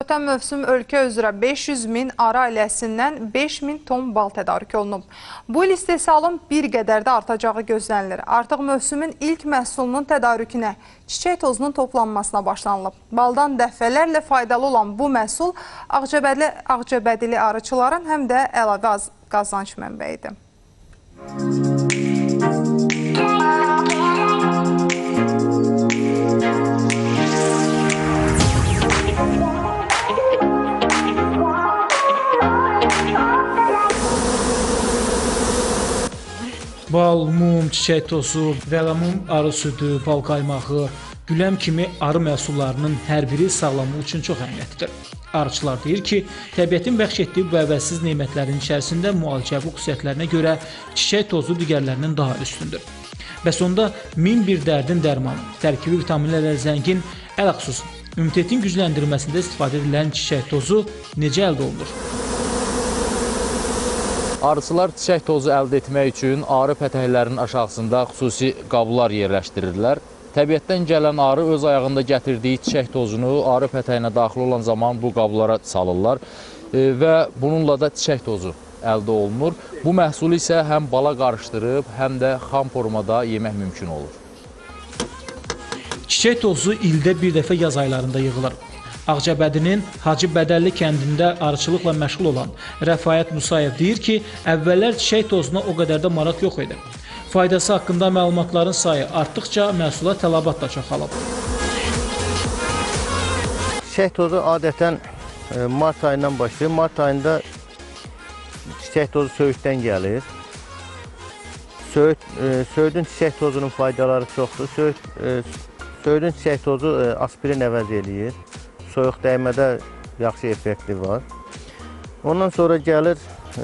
Ötən mövsüm ölkə üzrə 500 min arı ailəsindən 5000 ton bal tədarük olunub. Bu il istehsalın bir qədər də artacağı gözlənilir. Artıq mövsümün ilk məhsulunun tədarükünə, çiçək tozunun toplanmasına başlanılıb. Baldan dəfələrlə faydalı olan bu məhsul Ağcabədili arıçıların həm də əlavə qazanc mənbəyidir. Bal, mum, çiçək tozu, vəlamum, arı südü, bal qaymağı, güləm kimi arı məhsullarının hər biri sağlamlıq üçün çox əhəmiyyətlidir. Arıçılar deyir ki, təbiətin bəxş etdiyi bu əvəzsiz nemətlərin içərisində müalicəvi xüsusiyyətlərinə görə çiçək tozu digərlərindən daha üstündür. Bəs onda min bir dərdin dərmanı, tərkibi vitaminlərlə zəngin, ələxüsus, immunitetin gücləndirilməsində istifadə edilən çiçək tozu necə əldə olunur? Arıçılar çiçək tozu əldə etmək üçün arı pətəklərinin aşağısında xüsusi qablar yerləşdirirlər. Təbiətdən gələn arı öz ayağında gətirdiyi çiçək tozunu arı pətəyinə daxil olan zaman bu qablara salırlar və bununla da çiçək tozu əldə olunur. Bu məhsulu isə həm bala qarışdırıb, həm də xam formada yemək mümkün olur. Çiçək tozu ildə bir dəfə yaz aylarında yığılır. Ağcabədinin Hacı Bədəlli kəndində arıçılıqla məşğul olan Rəfayət Musayev deyir ki, əvvəllər çiçək tozuna o qədər də maraq yox idi. Faydası haqqında məlumatların sayı artdıqca məhsula tələbat da çoxalıb. Çiçək tozu adətən mart ayından başlayır. Mart ayında çiçək tozu söyüddən gəlir. Söyüdün çiçək tozunun faydaları çoxdur. Söyüdün çiçək tozu aspirin əvəz eləyir. Soyuq dəymədə yaxşı effekti var. Ondan sonra gəlir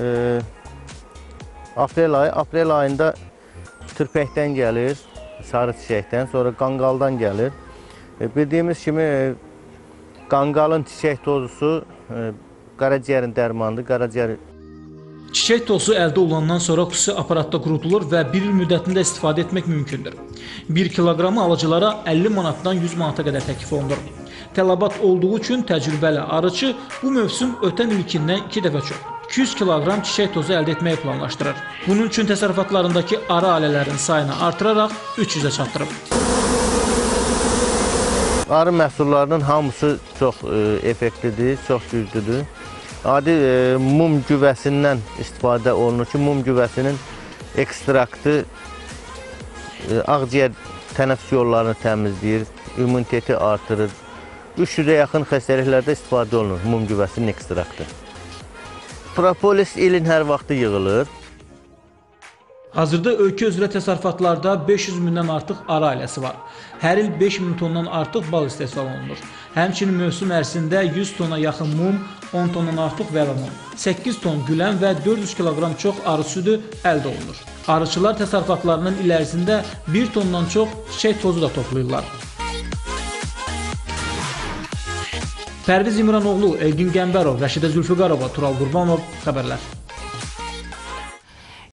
aprel ayı. Aprel ayında türpəkdən gəlir, sarı çiçəkdən, sonra qanqaldan gəlir. Bildiyimiz kimi qanqalın çiçək tozusu qaraciyərin dərmanıdır. Çiçək tozu əldə olunandan sonra xüsusi aparatda qurudulur və bir il müddətində istifadə etmək mümkündür. 1 kiloqramı alıcılara 50 manatdan 100 manata qədər təklif olunur. Tələbat olduğu üçün təcrübəli arıçı bu mövsüm ötən ilkindən 2 dəfə çox 200 kiloqram çiçək tozu əldə etməyi planlaşdırır. Bunun üçün təsərrüfatlarındakı arı ailələrinin sayını artıraraq 300-ə çatdırıb. Arı məhsullarının hamısı çox effektlidir, çox güclüdür. Adi mum güvəsindən istifadə olunur ki, mum güvəsinin ekstraktı ağciyər tənəffüs yollarını təmizləyir, immuniteti artırır. 300-ə yaxın xəstəliklərdə istifadə olunur mum güvəsinin ekstraktı. Propolis ilin hər vaxtı yığılır. Hazırda ölkə üzrə təsərrüfatlarda 500 mindən artıq arı ailəsi var. Hər il 5000 tondan artıq bal istehsal olunur. Həmçinin mövsüm ərzində 100 tona yaxın mum, 10 tondan artıq vəlamum, 8 ton gülən və 400 kiloqram çox arı südü əldə olunur. Arıçılar təsərrüfatlarının il ərzində 1 tondan çox çiçək tozu da toplayırlar. Pərviz İmranoğlu, Elgin Qəmbərov, Rəşidə Zülfüqarova, Tural Qurbanov, xəbərlər.